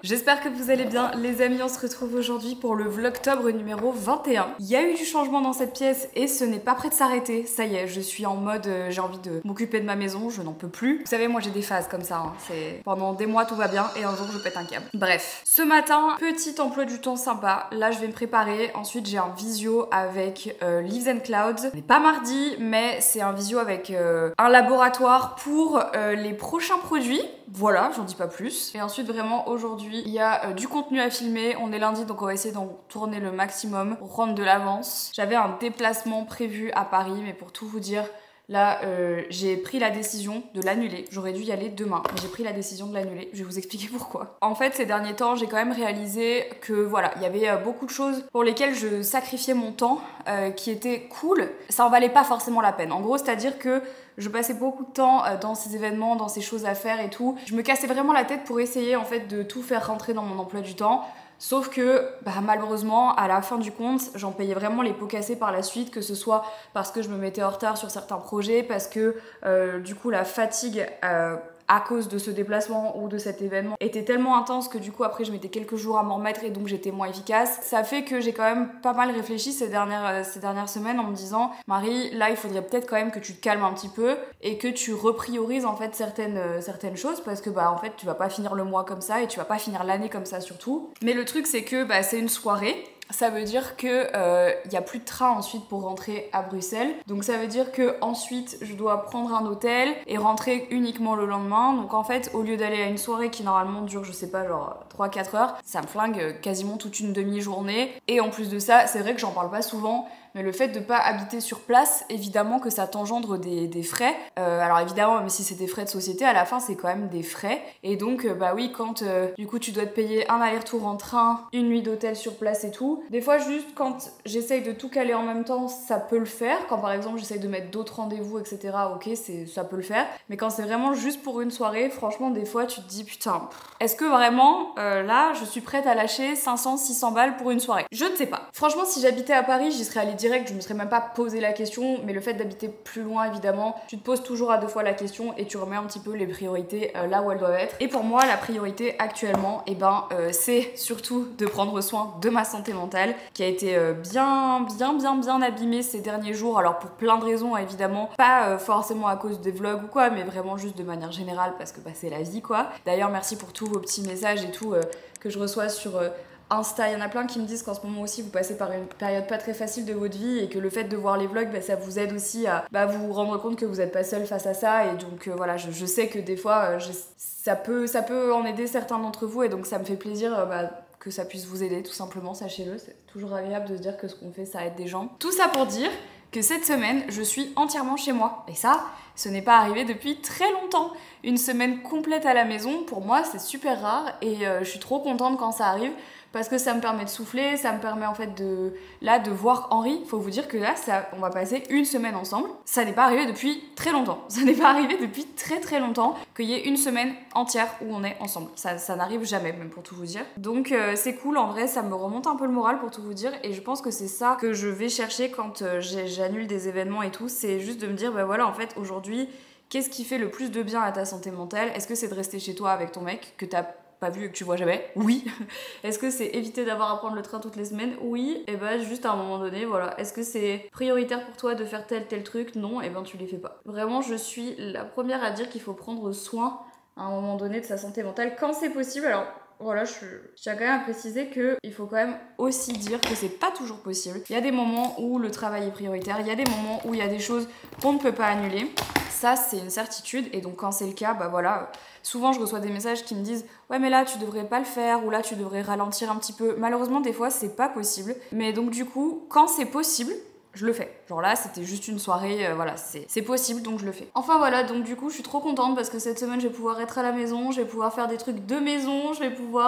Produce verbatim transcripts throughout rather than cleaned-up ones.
J'espère que vous allez bien les amis, on se retrouve aujourd'hui pour le vlogtobre numéro vingt et un. Il y a eu du changement dans cette pièce et ce n'est pas prêt de s'arrêter. Ça y est, je suis en mode euh, j'ai envie de m'occuper de ma maison, je n'en peux plus. Vous savez, moi j'ai des phases comme ça, hein. C'est pendant des mois tout va bien et un jour je pète un câble. Bref, ce matin, petit emploi du temps sympa. Là je vais me préparer, ensuite j'ai un visio avec euh, Leaves and Clouds. On n'est pas mardi, mais c'est un visio avec euh, un laboratoire pour euh, les prochains produits. Voilà, j'en dis pas plus. Et ensuite vraiment aujourd'hui, il y a euh, du contenu à filmer. On est lundi donc on va essayer d'en tourner le maximum pour prendre de l'avance. J'avais un déplacement prévu à Paris, mais pour tout vous dire, là euh, j'ai pris la décision de l'annuler. J'aurais dû y aller demain, mais j'ai pris la décision de l'annuler. Je vais vous expliquer pourquoi. En fait, ces derniers temps, j'ai quand même réalisé que voilà, il y avait euh, beaucoup de choses pour lesquelles je sacrifiais mon temps, euh, qui étaient cool. Ça en valait pas forcément la peine. En gros, c'est-à-dire que je passais beaucoup de temps dans ces événements, dans ces choses à faire et tout. Je me cassais vraiment la tête pour essayer en fait de tout faire rentrer dans mon emploi du temps. Sauf que bah, malheureusement, à la fin du compte, j'en payais vraiment les pots cassés par la suite, que ce soit parce que je me mettais en retard sur certains projets, parce que euh, du coup la fatigue euh, à cause de ce déplacement ou de cet événement était tellement intense que du coup après je mettais quelques jours à m'en remettre et donc j'étais moins efficace. Ça fait que j'ai quand même pas mal réfléchi ces dernières, euh, ces dernières semaines en me disant Marie, là il faudrait peut-être quand même que tu te calmes un petit peu et que tu repriorises en fait certaines, euh, certaines choses parce que bah en fait tu vas pas finir le mois comme ça et tu vas pas finir l'année comme ça surtout. Mais le truc c'est que bah, c'est une soirée. Ça veut dire que euh, y a plus de train ensuite pour rentrer à Bruxelles. Donc ça veut dire que ensuite je dois prendre un hôtel et rentrer uniquement le lendemain. Donc en fait, au lieu d'aller à une soirée qui normalement dure, je sais pas, genre trois quatre heures, ça me flingue quasiment toute une demi-journée. Et en plus de ça, c'est vrai que j'en parle pas souvent, mais le fait de pas habiter sur place, évidemment que ça t'engendre des, des frais. Euh, alors évidemment, même si c'est des frais de société, à la fin c'est quand même des frais. Et donc euh, bah oui, quand euh, du coup tu dois te payer un aller-retour en train, une nuit d'hôtel sur place et tout. Des fois juste quand j'essaye de tout caler en même temps, ça peut le faire. Quand par exemple j'essaye de mettre d'autres rendez-vous, et cetera. Ok, c'est, ça peut le faire. Mais quand c'est vraiment juste pour une soirée, franchement des fois tu te dis putain, est-ce que vraiment euh, là je suis prête à lâcher cinq cents six cents balles pour une soirée? Je ne sais pas. Franchement si j'habitais à Paris, j'y serais allée direct, je me serais même pas posé la question, mais le fait d'habiter plus loin évidemment, tu te poses toujours à deux fois la question et tu remets un petit peu les priorités euh, là où elles doivent être. Et pour moi la priorité actuellement, et eh ben euh, c'est surtout de prendre soin de ma santé mentale qui a été euh, bien bien bien bien abîmée ces derniers jours, alors pour plein de raisons évidemment, pas euh, forcément à cause des vlogs ou quoi, mais vraiment juste de manière générale parce que bah, c'est la vie quoi. D'ailleurs merci pour tous vos petits messages et tout euh, que je reçois sur euh, Insta, il y en a plein qui me disent qu'en ce moment aussi vous passez par une période pas très facile de votre vie et que le fait de voir les vlogs, bah, ça vous aide aussi à bah, vous rendre compte que vous n'êtes pas seul face à ça. Et donc euh, voilà, je, je sais que des fois euh, je, ça, peut, ça peut en aider certains d'entre vous et donc ça me fait plaisir euh, bah, que ça puisse vous aider tout simplement, sachez-le. C'est toujours agréable de se dire que ce qu'on fait ça aide des gens. Tout ça pour dire que cette semaine je suis entièrement chez moi et ça, ce n'est pas arrivé depuis très longtemps. Une semaine complète à la maison, pour moi c'est super rare et euh, je suis trop contente quand ça arrive parce que ça me permet de souffler, ça me permet en fait de là de voir Henri. Faut vous dire que là ça, on va passer une semaine ensemble. Ça n'est pas arrivé depuis très longtemps. Ça n'est pas arrivé depuis très très longtemps qu'il y ait une semaine entière où on est ensemble. Ça, ça n'arrive jamais, même pour tout vous dire. Donc euh, c'est cool, en vrai ça me remonte un peu le moral pour tout vous dire et je pense que c'est ça que je vais chercher quand euh, j'annule des événements et tout. C'est juste de me dire bah voilà en fait aujourd'hui qu'est-ce qui fait le plus de bien à ta santé mentale? Est-ce que c'est de rester chez toi avec ton mec que t'as pas vu et que tu vois jamais? Oui. Est-ce que c'est éviter d'avoir à prendre le train toutes les semaines? Oui. Et bah juste à un moment donné, voilà. Est-ce que c'est prioritaire pour toi de faire tel tel truc? Non. Et ben tu les fais pas. Vraiment, je suis la première à dire qu'il faut prendre soin à un moment donné de sa santé mentale quand c'est possible. Alors voilà, je, je tiens quand même à préciser qu'il faut quand même aussi dire que c'est pas toujours possible. Il y a des moments où le travail est prioritaire, il y a des moments où il y a des choses qu'on ne peut pas annuler. Ça, c'est une certitude et donc quand c'est le cas, bah voilà, souvent je reçois des messages qui me disent ouais mais là tu devrais pas le faire ou là tu devrais ralentir un petit peu. Malheureusement des fois c'est pas possible, mais donc du coup quand c'est possible, je le fais. Genre là, c'était juste une soirée, euh, voilà, c'est possible, donc je le fais. Enfin voilà, donc du coup, je suis trop contente parce que cette semaine, je vais pouvoir être à la maison, je vais pouvoir faire des trucs de maison, je vais pouvoir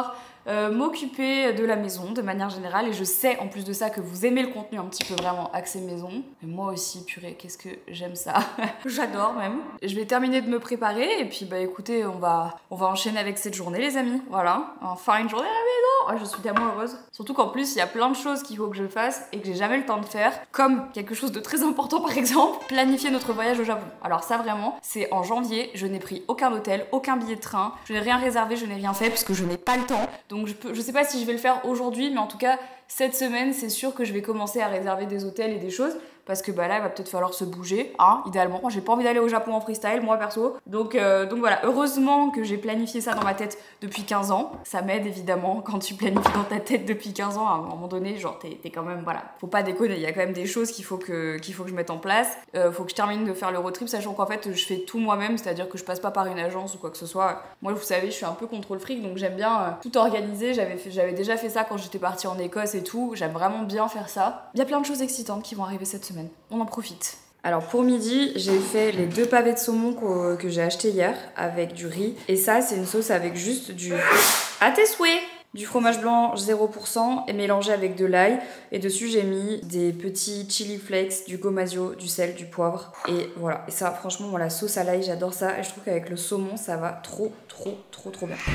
euh, m'occuper de la maison de manière générale. Et je sais en plus de ça que vous aimez le contenu un petit peu vraiment axé maison. Et moi aussi, purée, qu'est-ce que j'aime ça. J'adore même. Je vais terminer de me préparer et puis bah écoutez, on va, on va enchaîner avec cette journée les amis. Voilà, enfin une journée à la maison. Oh, je suis tellement heureuse. Surtout qu'en plus, il y a plein de choses qu'il faut que je fasse et que j'ai jamais le temps de faire. Comme quelque chose de très important par exemple, planifier notre voyage au Japon. Alors ça vraiment, c'est en janvier, je n'ai pris aucun hôtel, aucun billet de train, je n'ai rien réservé, je n'ai rien fait parce que je n'ai pas le temps. Donc je, peux, je sais pas si je vais le faire aujourd'hui, mais en tout cas, cette semaine, c'est sûr que je vais commencer à réserver des hôtels et des choses. Parce que bah là, il va peut-être falloir se bouger, hein, idéalement. J'ai pas envie d'aller au Japon en freestyle, moi perso. Donc, euh, donc voilà, heureusement que j'ai planifié ça dans ma tête depuis quinze ans. Ça m'aide évidemment quand tu planifies dans ta tête depuis quinze ans. À un moment donné, genre, t'es, t'es quand même, voilà. Faut pas déconner, il y a quand même des choses qu'il faut que, qu'il faut que je mette en place. Euh, faut que je termine de faire le road trip, sachant qu'en fait, je fais tout moi-même, c'est-à-dire que je passe pas par une agence ou quoi que ce soit. Moi, vous savez, je suis un peu contrôle fric, donc j'aime bien euh, tout organiser. J'avais, fait, j'avais déjà fait ça quand j'étais partie en Écosse et tout. J'aime vraiment bien faire ça. Il y a plein de choses excitantes qui vont arriver cette semaine. On en profite. Alors pour midi, j'ai fait les deux pavés de saumon que, que j'ai acheté hier avec du riz. Et ça, c'est une sauce avec juste du... À tes souhaits! Du fromage blanc zéro pour cent et mélangé avec de l'ail. Et dessus, j'ai mis des petits chili flakes, du gomasio, du sel, du poivre. Et voilà. Et ça, franchement, moi, la sauce à l'ail, j'adore ça. Et je trouve qu'avec le saumon, ça va trop, trop, trop, trop bien.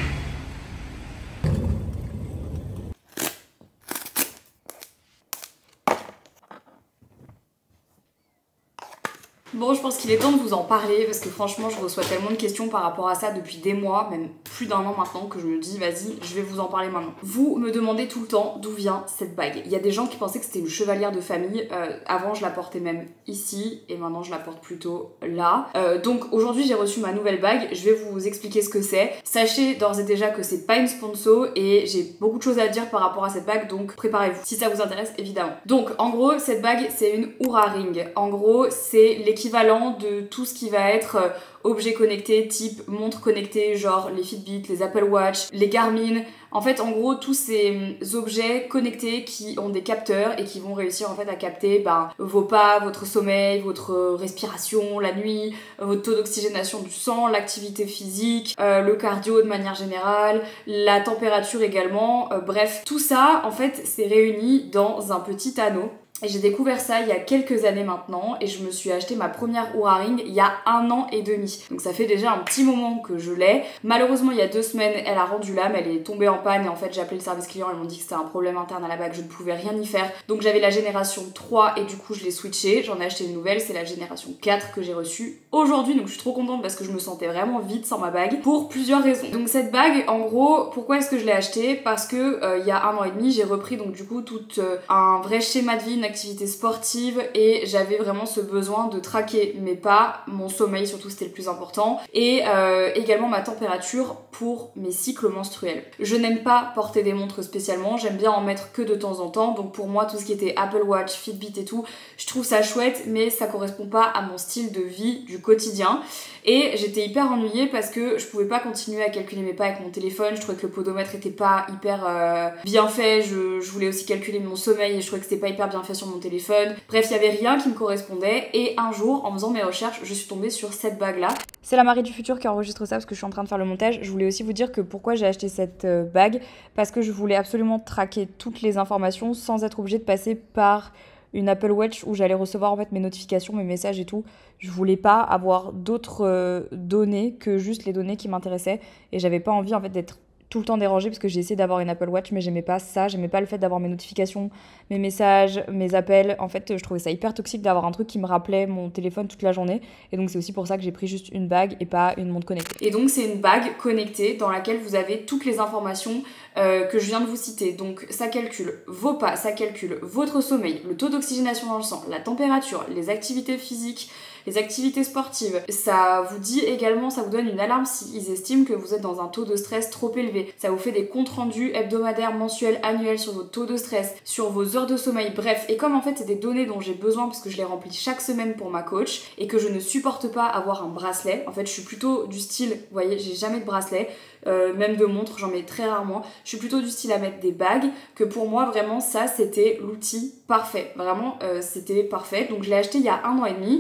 Bon, je pense qu'il est temps de vous en parler parce que franchement, je reçois tellement de questions par rapport à ça depuis des mois, même plus d'un an maintenant, que je me dis, vas-y, je vais vous en parler maintenant. Vous me demandez tout le temps d'où vient cette bague. Il y a des gens qui pensaient que c'était une chevalière de famille. Euh, avant, je la portais même ici et maintenant, je la porte plutôt là. Euh, donc aujourd'hui, j'ai reçu ma nouvelle bague. Je vais vous expliquer ce que c'est. Sachez d'ores et déjà que c'est pas une sponsor et j'ai beaucoup de choses à dire par rapport à cette bague, donc préparez-vous. Si ça vous intéresse, évidemment. Donc, en gros, cette bague, c'est une Oura Ring. En gros, c'est l'équivalent équivalent de tout ce qui va être euh, objets connectés type montre connectée, genre les Fitbit, les Apple Watch, les Garmin. En fait, en gros, tous ces objets connectés qui ont des capteurs et qui vont réussir en fait à capter ben, vos pas, votre sommeil, votre respiration la nuit, votre taux d'oxygénation du sang, l'activité physique, euh, le cardio de manière générale, la température également. Euh, bref, tout ça, en fait, c'est réuni dans un petit anneau. Et j'ai découvert ça il y a quelques années maintenant et je me suis acheté ma première Oura Ring il y a un an et demi. Donc ça fait déjà un petit moment que je l'ai. Malheureusement il y a deux semaines elle a rendu l'âme, elle est tombée en panne et en fait j'ai appelé le service client, ils m'ont dit que c'était un problème interne à la bague, je ne pouvais rien y faire. Donc j'avais la génération trois et du coup je l'ai switché, j'en ai acheté une nouvelle, c'est la génération quatre que j'ai reçue aujourd'hui. Donc je suis trop contente parce que je me sentais vraiment vide sans ma bague pour plusieurs raisons. Donc cette bague en gros, pourquoi est-ce que je l'ai achetée? Parce que euh, il y a un an et demi j'ai repris donc du coup tout euh, un vrai schéma de vie, une activité sportive et j'avais vraiment ce besoin de traquer mes pas, mon sommeil surtout c'était le plus important et euh, également ma température pour mes cycles menstruels. Je n'aime pas porter des montres spécialement, j'aime bien en mettre que de temps en temps, donc pour moi tout ce qui était Apple Watch, Fitbit et tout, je trouve ça chouette mais ça correspond pas à mon style de vie du quotidien. Et j'étais hyper ennuyée parce que je pouvais pas continuer à calculer mes pas avec mon téléphone, je trouvais que le podomètre était pas hyper euh, bien fait, je, je voulais aussi calculer mon sommeil et je trouvais que c'était pas hyper bien fait sur mon téléphone. Bref, il y avait rien qui me correspondait et un jour, en faisant mes recherches, je suis tombée sur cette bague là. C'est la Marie du futur qui enregistre ça parce que je suis en train de faire le montage. Je voulais aussi vous dire que pourquoi j'ai acheté cette euh, bague, parce que je voulais absolument traquer toutes les informations sans être obligée de passer par une Apple Watch où j'allais recevoir en fait mes notifications, mes messages et tout. Je voulais pas avoir d'autres euh, données que juste les données qui m'intéressaient et j'avais pas envie en fait d'être tout le temps dérangée parce que j'ai essayé d'avoir une Apple Watch mais j'aimais pas ça, j'aimais pas le fait d'avoir mes notifications, mes messages, mes appels. En fait, je trouvais ça hyper toxique d'avoir un truc qui me rappelait mon téléphone toute la journée et donc c'est aussi pour ça que j'ai pris juste une bague et pas une montre connectée. Et donc c'est une bague connectée dans laquelle vous avez toutes les informations euh, que je viens de vous citer. Donc ça calcule vos pas, ça calcule votre sommeil, le taux d'oxygénation dans le sang, la température, les activités physiques, les activités sportives. Ça vous dit également, ça vous donne une alarme s'ils estiment que vous êtes dans un taux de stress trop élevé. Ça vous fait des comptes rendus hebdomadaires, mensuels, annuels sur votre taux de stress, sur vos heures de sommeil, bref. Et comme en fait c'est des données dont j'ai besoin parce que je les remplis chaque semaine pour ma coach et que je ne supporte pas avoir un bracelet, en fait je suis plutôt du style, vous voyez, j'ai jamais de bracelet, euh, même de montre, j'en mets très rarement. Je suis plutôt du style à mettre des bagues, que pour moi vraiment ça c'était l'outil parfait. Vraiment euh, c'était parfait. Donc je l'ai acheté il y a un an et demi. Pour moi,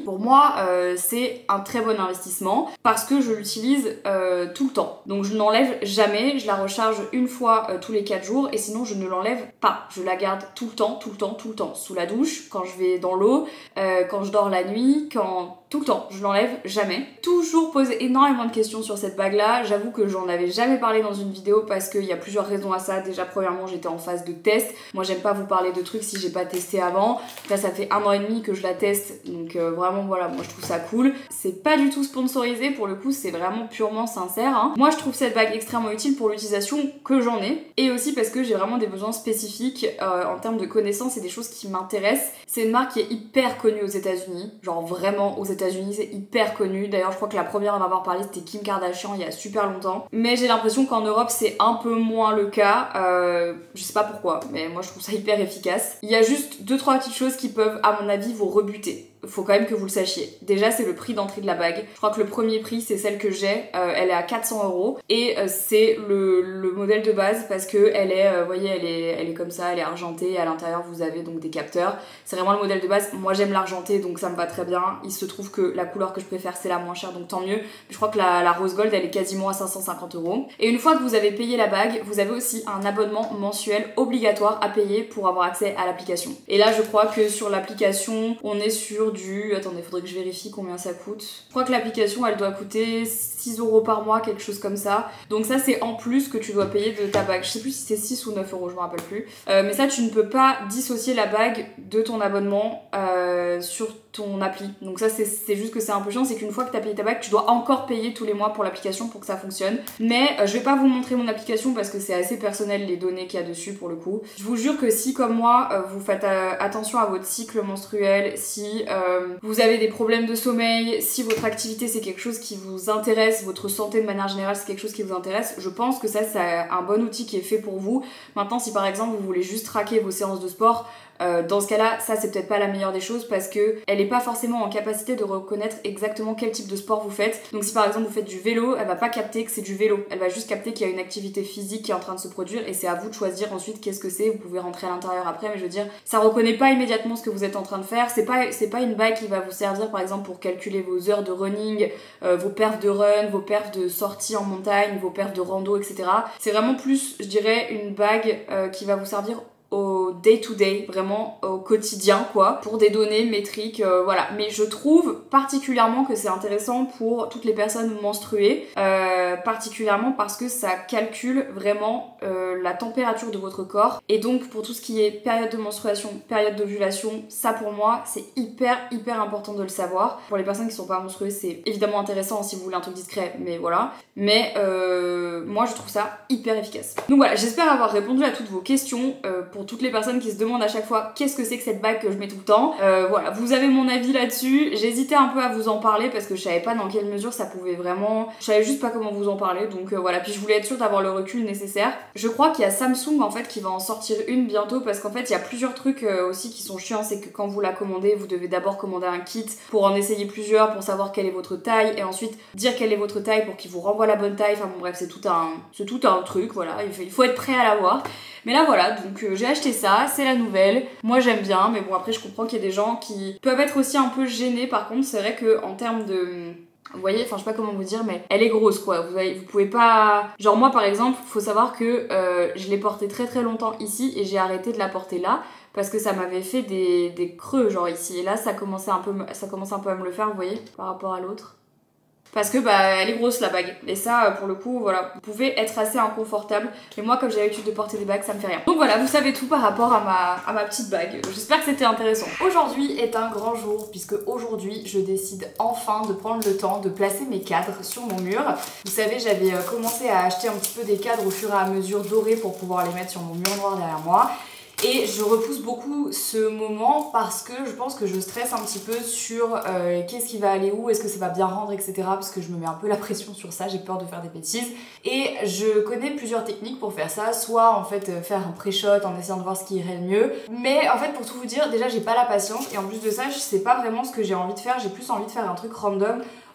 ça euh, c'est un très bon investissement parce que je l'utilise euh, tout le temps. Donc je n'enlève jamais, je la recharge une fois euh, tous les quatre jours et sinon je ne l'enlève pas. Je la garde tout le temps, tout le temps, tout le temps. Sous la douche, quand je vais dans l'eau, euh, quand je dors la nuit, quand... tout le temps, je l'enlève jamais. Toujours poser énormément de questions sur cette bague là, j'avoue que j'en avais jamais parlé dans une vidéo parce qu'il y a plusieurs raisons à ça. Déjà premièrement j'étais en phase de test, moi j'aime pas vous parler de trucs si j'ai pas testé avant. Là ça fait un an et demi que je la teste, donc euh, vraiment voilà, moi je trouve ça cool. C'est pas du tout sponsorisé pour le coup, c'est vraiment purement sincère hein. Moi je trouve cette bague extrêmement utile pour l'utilisation que j'en ai et aussi parce que j'ai vraiment des besoins spécifiques euh, en termes de connaissances et des choses qui m'intéressent. C'est une marque qui est hyper connue aux États-Unis, genre vraiment aux États-Unis c'est hyper connu. D'ailleurs je crois que la première à m'avoir parlé c'était Kim Kardashian il y a super longtemps. Mais j'ai l'impression qu'en Europe c'est un peu moins le cas. Euh, je sais pas pourquoi, mais moi je trouve ça hyper efficace. Il y a juste deux trois petites choses qui peuvent à mon avis vous rebuter. Faut quand même que vous le sachiez. Déjà c'est le prix d'entrée de la bague. Je crois que le premier prix c'est celle que j'ai, euh, elle est à quatre cents euros et euh, c'est le, le modèle de base parce que elle est, euh, vous voyez elle est, elle est comme ça, elle est argentée, à l'intérieur vous avez donc des capteurs. C'est vraiment le modèle de base. Moi j'aime l'argenté donc ça me va très bien. Il se trouve que la couleur que je préfère c'est la moins chère donc tant mieux. Je crois que la, la rose gold elle est quasiment à cinq cent cinquante euros. Et une fois que vous avez payé la bague, vous avez aussi un abonnement mensuel obligatoire à payer pour avoir accès à l'application. Et là je crois que sur l'application on est sur du... Attendez, faudrait que je vérifie combien ça coûte. Je crois que l'application elle doit coûter six euros par mois, quelque chose comme ça. Donc ça c'est en plus que tu dois payer de ta bague. Je sais plus si c'est six ou neuf euros, je me rappelle plus. Euh, mais ça tu ne peux pas dissocier la bague de ton abonnement euh, sur ton appli. Donc ça c'est juste que c'est un peu chiant, c'est qu'une fois que tu as payé ta bague, tu dois encore payer tous les mois pour l'application pour que ça fonctionne. Mais euh, je vais pas vous montrer mon application parce que c'est assez personnel les données qu'il y a dessus pour le coup. Je vous jure que si comme moi euh, vous faites euh, attention à votre cycle menstruel, si euh, vous avez des problèmes de sommeil, si votre activité c'est quelque chose qui vous intéresse, votre santé de manière générale c'est quelque chose qui vous intéresse, je pense que ça c'est un bon outil qui est fait pour vous. Maintenant si par exemple vous voulez juste traquer vos séances de sport, Euh, dans ce cas-là, ça c'est peut-être pas la meilleure des choses parce que elle est pas forcément en capacité de reconnaître exactement quel type de sport vous faites. Donc si par exemple vous faites du vélo, elle va pas capter que c'est du vélo. Elle va juste capter qu'il y a une activité physique qui est en train de se produire et c'est à vous de choisir ensuite qu'est-ce que c'est. Vous pouvez rentrer à l'intérieur après, mais je veux dire, ça reconnaît pas immédiatement ce que vous êtes en train de faire. C'est pas, c'est pas une bague qui va vous servir par exemple pour calculer vos heures de running, euh, vos perfs de run, vos perfs de sortie en montagne, vos perfs de rando, et cetera. C'est vraiment plus, je dirais, une bague euh, qui va vous servir au day to day, vraiment au quotidien quoi, pour des données métriques, euh, voilà. Mais je trouve particulièrement que c'est intéressant pour toutes les personnes menstruées, euh, particulièrement parce que ça calcule vraiment euh, la température de votre corps et donc pour tout ce qui est période de menstruation, période d'ovulation, ça pour moi c'est hyper hyper important de le savoir. Pour les personnes qui sont pas menstruées c'est évidemment intéressant si vous voulez un truc discret, mais voilà. Mais euh, moi je trouve ça hyper efficace. Donc voilà, j'espère avoir répondu à toutes vos questions. Euh, pour toutes les personnes qui se demandent à chaque fois qu'est-ce que c'est que cette bague que je mets tout le temps, euh, voilà, vous avez mon avis là-dessus. J'hésitais un peu à vous en parler parce que je savais pas dans quelle mesure ça pouvait vraiment, je savais juste pas comment vous en parler, donc euh, voilà, puis je voulais être sûre d'avoir le recul nécessaire. Je crois qu'il y a Samsung en fait qui va en sortir une bientôt parce qu'en fait il y a plusieurs trucs euh, aussi qui sont chiants, c'est que quand vous la commandez vous devez d'abord commander un kit pour en essayer plusieurs pour savoir quelle est votre taille et ensuite dire quelle est votre taille pour qu'il vous renvoie la bonne taille, enfin bon bref c'est tout un, c'est tout un truc, voilà, il faut, il faut être prêt à l'avoir. Mais là voilà, donc euh, j'ai acheté ça, c'est la nouvelle, moi j'aime bien, mais bon après je comprends qu'il y a des gens qui peuvent être aussi un peu gênés. Par contre c'est vrai que en termes de... Vous voyez, enfin je sais pas comment vous dire, mais elle est grosse quoi, vous, voyez, vous pouvez pas... Genre moi par exemple, faut savoir que euh, je l'ai portée très très longtemps ici et j'ai arrêté de la porter là parce que ça m'avait fait des, des creux genre ici, et là ça commençait un peu, ça commençait un peu à me le faire, vous voyez, par rapport à l'autre. Parce que bah elle est grosse la bague, et ça pour le coup voilà, vous pouvez être assez inconfortable, mais moi comme j'ai l'habitude de porter des bagues ça me fait rien. Donc voilà, vous savez tout par rapport à ma, à ma petite bague, j'espère que c'était intéressant. Aujourd'hui est un grand jour puisque aujourd'hui je décide enfin de prendre le temps de placer mes cadres sur mon mur. Vous savez j'avais commencé à acheter un petit peu des cadres au fur et à mesure dorés pour pouvoir les mettre sur mon mur noir derrière moi. Et je repousse beaucoup ce moment parce que je pense que je stresse un petit peu sur euh, qu'est-ce qui va aller où, est-ce que ça va bien rendre, et cetera. Parce que je me mets un peu la pression sur ça, j'ai peur de faire des bêtises. Et je connais plusieurs techniques pour faire ça, soit en fait faire un pré-shot en essayant de voir ce qui irait le mieux. Mais en fait pour tout vous dire, déjà j'ai pas la patience et en plus de ça je sais pas vraiment ce que j'ai envie de faire, j'ai plus envie de faire un truc random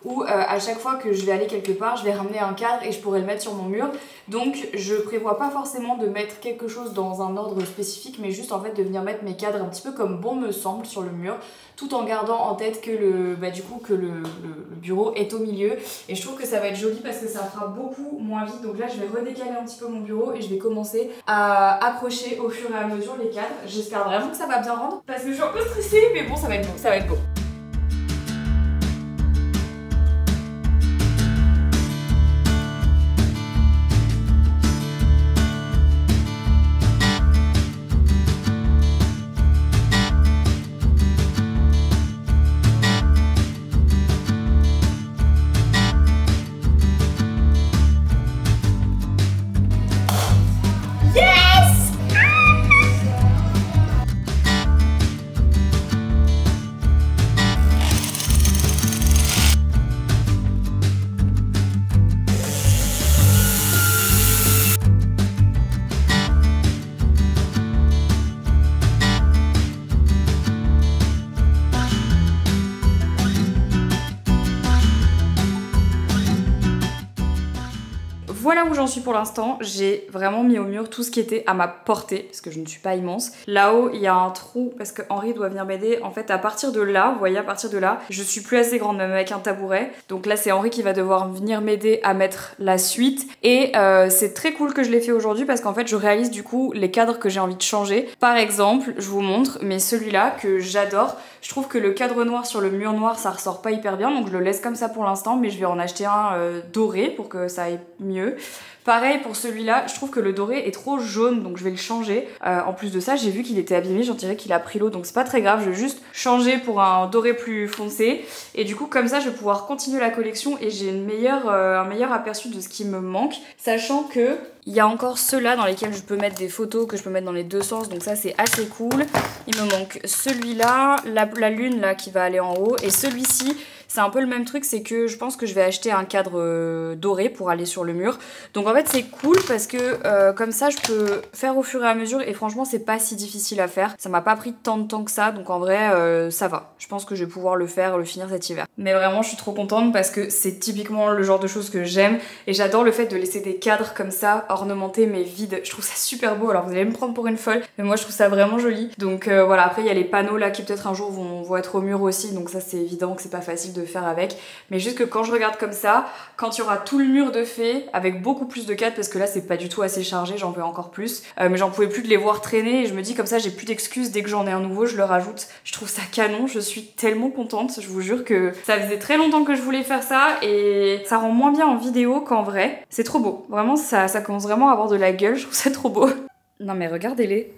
où euh, à chaque fois que je vais aller quelque part, je vais ramener un cadre et je pourrais le mettre sur mon mur. Donc je prévois pas forcément de mettre quelque chose dans un ordre spécifique, mais juste en fait de venir mettre mes cadres un petit peu comme bon me semble sur le mur, tout en gardant en tête que le, bah, du coup, que le, le, le bureau est au milieu. Et je trouve que ça va être joli parce que ça fera beaucoup moins vite. Donc là je vais redécaler un petit peu mon bureau et je vais commencer à accrocher au fur et à mesure les cadres. J'espère vraiment que ça va bien rendre parce que je suis un peu stressée, mais bon, ça va être beau, ça va être beau. Voilà où j'en suis pour l'instant, j'ai vraiment mis au mur tout ce qui était à ma portée, parce que je ne suis pas immense. Là-haut, il y a un trou, parce que Henri doit venir m'aider. En fait, à partir de là, vous voyez, à partir de là, je suis plus assez grande, même avec un tabouret. Donc là, c'est Henri qui va devoir venir m'aider à mettre la suite. Et euh, c'est très cool que je l'ai fait aujourd'hui, parce qu'en fait, je réalise du coup les cadres que j'ai envie de changer. Par exemple, je vous montre, mais celui-là, que j'adore, je trouve que le cadre noir sur le mur noir, ça ressort pas hyper bien, donc je le laisse comme ça pour l'instant, mais je vais en acheter un euh, doré pour que ça aille mieux. Pareil pour celui-là, je trouve que le doré est trop jaune, donc je vais le changer. Euh, en plus de ça, j'ai vu qu'il était abîmé, j'en dirais qu'il a pris l'eau, donc c'est pas très grave, je vais juste changer pour un doré plus foncé. Et du coup, comme ça, je vais pouvoir continuer la collection et j'ai une meilleure, euh, un meilleur aperçu de ce qui me manque, sachant que il y a encore ceux-là dans lesquels je peux mettre des photos, que je peux mettre dans les deux sens, donc ça c'est assez cool. Il me manque celui-là, la, la lune là qui va aller en haut, et celui-ci, c'est un peu le même truc, c'est que je pense que je vais acheter un cadre euh, doré pour aller sur le mur. Donc en fait c'est cool parce que euh, comme ça je peux faire au fur et à mesure et franchement c'est pas si difficile à faire. Ça m'a pas pris tant de temps que ça, donc en vrai euh, ça va. Je pense que je vais pouvoir le faire, le finir cet hiver. Mais vraiment je suis trop contente parce que c'est typiquement le genre de choses que j'aime et j'adore le fait de laisser des cadres comme ça ornementés mais vides. Je trouve ça super beau, alors vous allez me prendre pour une folle, mais moi je trouve ça vraiment joli. Donc euh, voilà, après il y a les panneaux là qui peut-être un jour vont, vont être au mur aussi, donc ça c'est évident que c'est pas facile de faire avec, mais juste que quand je regarde comme ça, quand il y aura tout le mur de fait avec beaucoup plus de cadres, parce que là c'est pas du tout assez chargé, j'en veux encore plus, euh, mais j'en pouvais plus de les voir traîner et je me dis comme ça j'ai plus d'excuses, dès que j'en ai un nouveau je le rajoute. Je trouve ça canon, je suis tellement contente, je vous jure que ça faisait très longtemps que je voulais faire ça et ça rend moins bien en vidéo qu'en vrai. C'est trop beau, vraiment ça, ça commence vraiment à avoir de la gueule, je trouve ça trop beau. Non mais regardez-les.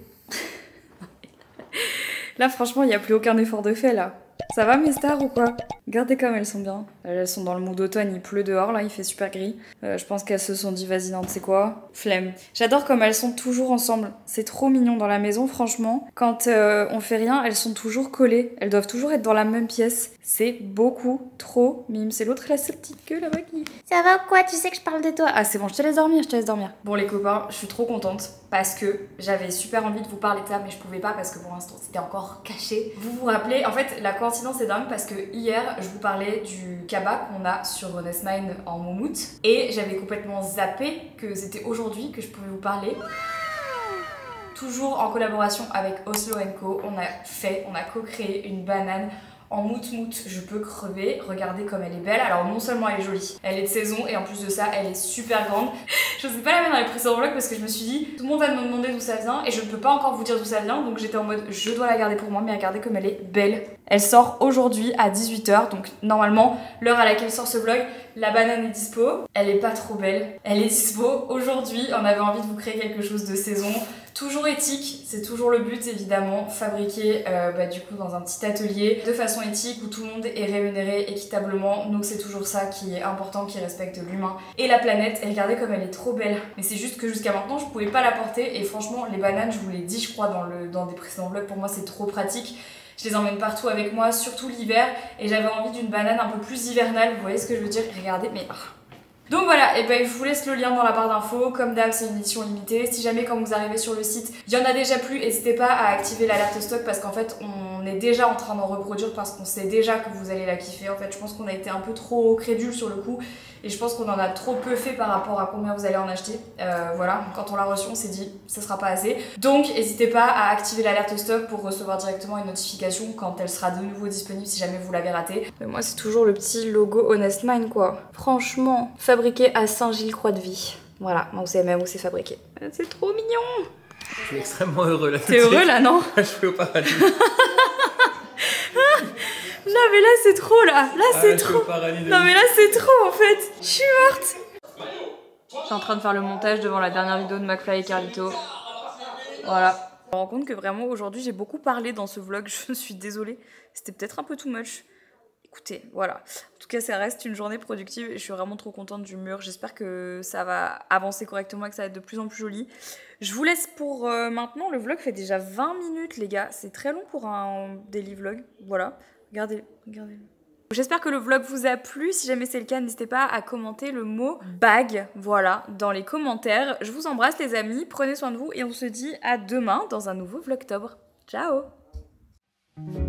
Là franchement il n'y a plus aucun effort de fait là. Ça va mes stars ou quoi? Regardez comme elles sont bien. Elles sont dans le mood d'automne, il pleut dehors là, il fait super gris. Euh, je pense qu'elles se sont dit vas-y non, tu sais quoi? Flemme. J'adore comme elles sont toujours ensemble. C'est trop mignon dans la maison franchement. Quand euh, on fait rien, elles sont toujours collées. Elles doivent toujours être dans la même pièce. C'est beaucoup trop mime. C'est l'autre là, cette petite queue là-bas qui... Ça va quoi? Tu sais que je parle de toi. Ah c'est bon, je te laisse dormir, je te laisse dormir. Bon les copains, je suis trop contente parce que j'avais super envie de vous parler de ça mais je pouvais pas parce que pour l'instant c'était encore caché. Vous vous rappelez, en fait la coïncidence est dingue parce que hier je vous parlais du cabas qu'on a sur Honest Mind en moumoute et j'avais complètement zappé que c'était aujourd'hui que je pouvais vous parler. Toujours en collaboration avec Oslo and Co, on a fait, on a co-créé une banane en mout-mout, je peux crever. Regardez comme elle est belle. Alors non seulement elle est jolie, elle est de saison et en plus de ça elle est super grande. Je ne sais pas la mettre dans les précédents vlogs parce que je me suis dit tout le monde va me demander d'où ça vient et je ne peux pas encore vous dire d'où ça vient, donc j'étais en mode je dois la garder pour moi, mais regardez comme elle est belle. Elle sort aujourd'hui à dix-huit heures, donc normalement l'heure à laquelle sort ce vlog, la banane est dispo. Elle est pas trop belle, elle est dispo aujourd'hui. On avait envie de vous créer quelque chose de saison, toujours éthique, c'est toujours le but évidemment, fabriqué euh, bah, du coup dans un petit atelier de façon éthique où tout le monde est rémunéré équitablement, donc c'est toujours ça qui est important, qui respecte l'humain et la planète. Et regardez comme elle est trop belle, mais c'est juste que jusqu'à maintenant je pouvais pas la porter et franchement les bananes, je vous l'ai dit je crois dans, le, dans des précédents vlogs, pour moi c'est trop pratique. Je les emmène partout avec moi, surtout l'hiver, et j'avais envie d'une banane un peu plus hivernale, vous voyez ce que je veux dire? Regardez, mais... Oh. Donc voilà, et ben je vous laisse le lien dans la barre d'infos. Comme d'hab, c'est une édition limitée. Si jamais quand vous arrivez sur le site, il y en a déjà plus, n'hésitez pas à activer l'alerte stock parce qu'en fait on est déjà en train d'en reproduire parce qu'on sait déjà que vous allez la kiffer. En fait, je pense qu'on a été un peu trop crédule sur le coup et je pense qu'on en a trop peu fait par rapport à combien vous allez en acheter. Euh, voilà, quand on l'a reçu, on s'est dit ça sera pas assez. Donc n'hésitez pas à activer l'alerte stock pour recevoir directement une notification quand elle sera de nouveau disponible si jamais vous l'avez raté. Mais moi, c'est toujours le petit logo Honest Mine quoi. Franchement, fabriqué à Saint-Gilles-Croix-de-Vie. Voilà, vous savez même où c'est fabriqué. C'est trop mignon. Je suis extrêmement heureux là. T'es heureux là, non? Je suis au paradis. Non mais là c'est trop là. Là ah, c'est trop. Non mais là c'est trop en fait. Je suis morte. Je suis en train de faire le montage devant la dernière vidéo de McFly et Carlito. Voilà. Je me rends compte que vraiment aujourd'hui j'ai beaucoup parlé dans ce vlog. Je suis désolée. C'était peut-être un peu too much. Écoutez, voilà. En tout cas, ça reste une journée productive et je suis vraiment trop contente du mur. J'espère que ça va avancer correctement et que ça va être de plus en plus joli. Je vous laisse pour euh, maintenant. Le vlog fait déjà vingt minutes, les gars. C'est très long pour un daily vlog. Voilà. Regardez, regardez. J'espère que le vlog vous a plu. Si jamais c'est le cas, n'hésitez pas à commenter le mot bag, voilà, dans les commentaires. Je vous embrasse, les amis. Prenez soin de vous et on se dit à demain dans un nouveau vlogtobre. Ciao!